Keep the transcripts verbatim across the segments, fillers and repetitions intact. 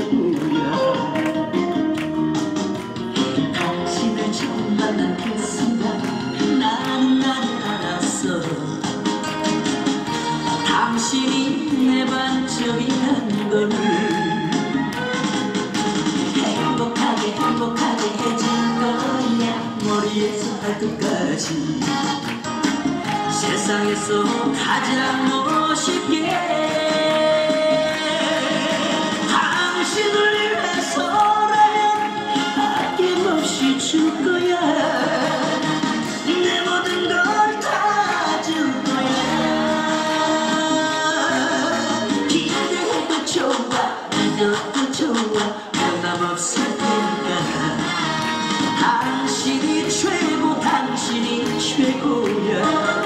최고야. 당신을 처음 만난 그 순간 나는 나를 알았어. 당신이 내 반쪽이란 걸. 행복하게 행복하게 해줄 거야. 머리에서 발끝까지 세상에서 가장 멋있게 당신을 위해서라면 아낌없이 줄 거야. 내 모든 걸 다 줄 거야. 기대해도 좋아 믿어도 좋아 변함없을 테니까. 당신이 최고 당신이 최고야.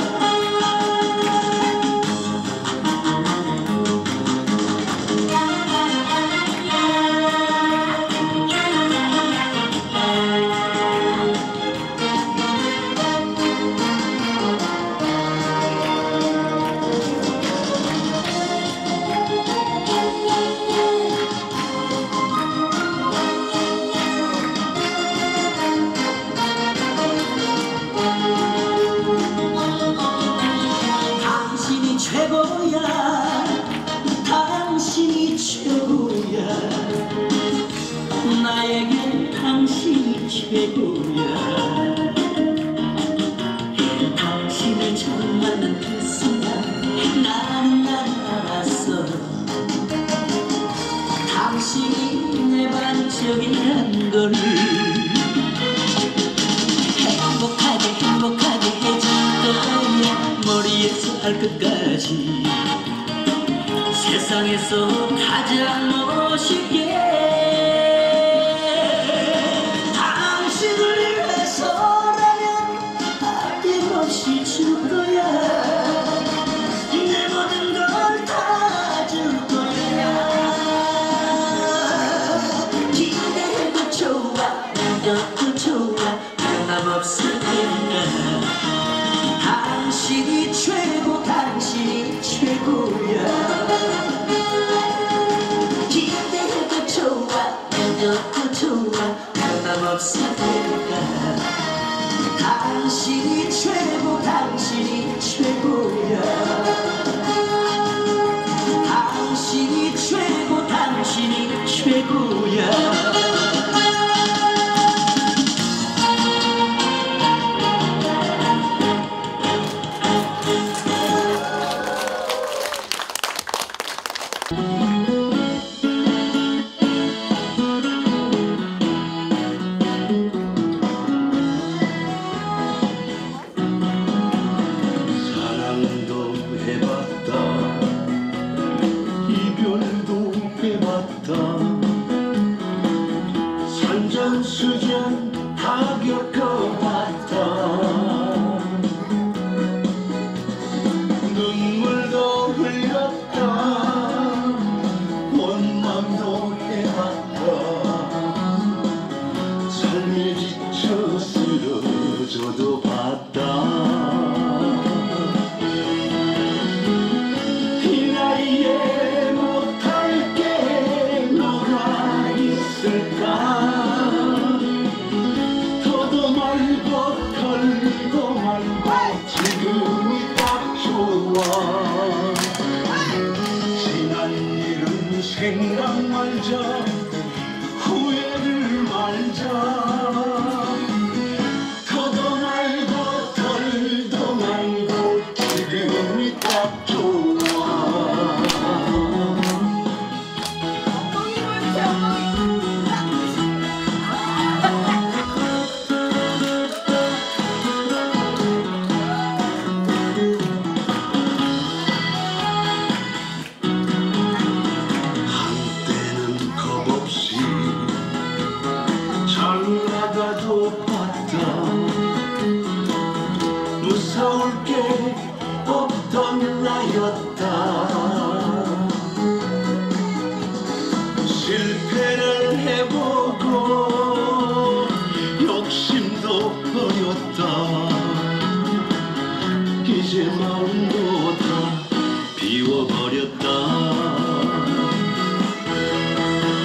최고야. 당신이 최고야. 나에겐 당신이 최고야. 당신을 처음 만난 그 순간 나는 나를 알았어. 당신이 내 반쪽이란 걸. 행복하게 행복하게 해줄 거야. 머리에서 발끝까지 세상에서 가장 멋있게 당신을 위해서라면 아낌없이 줄 거야. 내 모든 걸 다 줄 거야. 기대해도 좋아 믿어도 좋아 변함없을 테니까. 당신이 최고 당신이 최고야. 기대해도 좋아 믿어도 좋아 변함없을 테니까. 당신이 최고 당신이 최고야. 당신이 최고 당신이 최고야. 사랑도 해봤다 이별도 해봤다 산전수전 다 겪어봤다. 눈물도 흘렸다 원망도 해봤다. 삶에 지쳐 쓰러져도 봤다. 이 나이에 못할 게 뭐가 있을까. 더도 말고 덜도 말고 지금이 딱 좋아. 지난 일은 생각 말자 후회를 말자. 더도 말고 덜도 말고 지금이 딱 좋아. 한때는 겁없이 잘 나가도 봤다. 무서울 게 없던 나였다. 실패를 해보고 욕심도 버렸다. 이제 마음도 다 비워버렸다.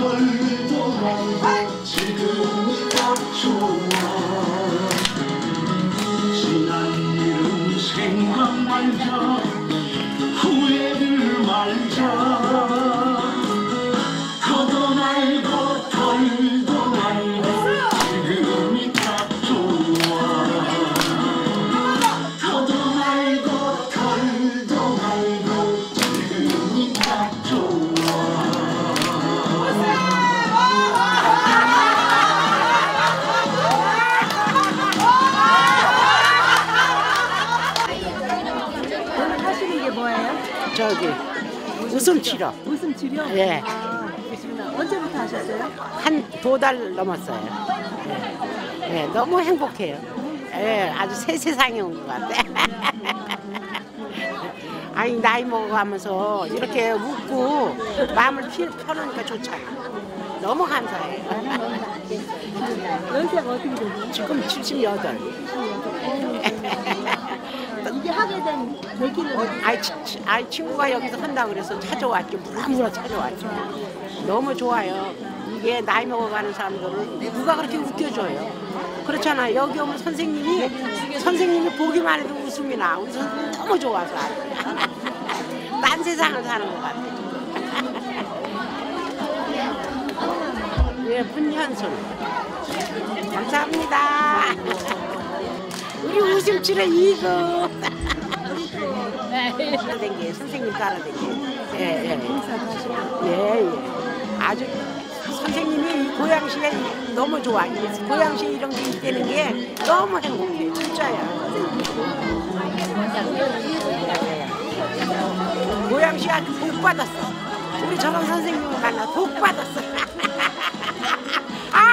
덜도 말고 지금이 딱 좋아 지난 일은 생각 말자 후회를 말자 더도 말고 덜도 말고 지금이 딱 좋아 더도 말고 덜도 말고 지금이 딱 좋아 하시는 게 뭐예요? 저기 웃음 치료 웃음 치료? 예. 아, 그러시구나. 언제부터 하셨어요? 한 두 달 넘었어요. 예. 예, 너무 행복해요. 예, 아주 새 세상에 온 것 같아. 아니 나이 먹어가면서 이렇게 웃고 마음을 피, 펴놓으니까 좋잖아. 너무 감사해요. 연세가 어떻게 되세요? 지금 칠십여덟. 이게 하게 된 계기는 어디? 아이, 치, 치, 아이 친구가 여기서 한다고 그래서 찾아왔죠. 무라무라 찾아왔죠. 너무 좋아요. 이게 나이 먹어가는 사람들을 누가 그렇게 웃겨줘요. 그렇잖아. 여기 오면 선생님이 선생님이 보기만 해도 웃음이 나. 우리 선생님 너무 좋아서 딴 세상을 사는 것 같아. 예, 문현순. 감사합니다. 우리 웃음치료 이거. 따라댕기 선생님 따라댕기. 예, 예. 예, 예. 아주 선생님이 이 고양시에 너무 좋아. 고양시에 이런 게 있다는 게 너무 행복해. 진짜야. 고양시한테 복 받았어. 우리 저런 선생님을 만나 복 받았어. 아,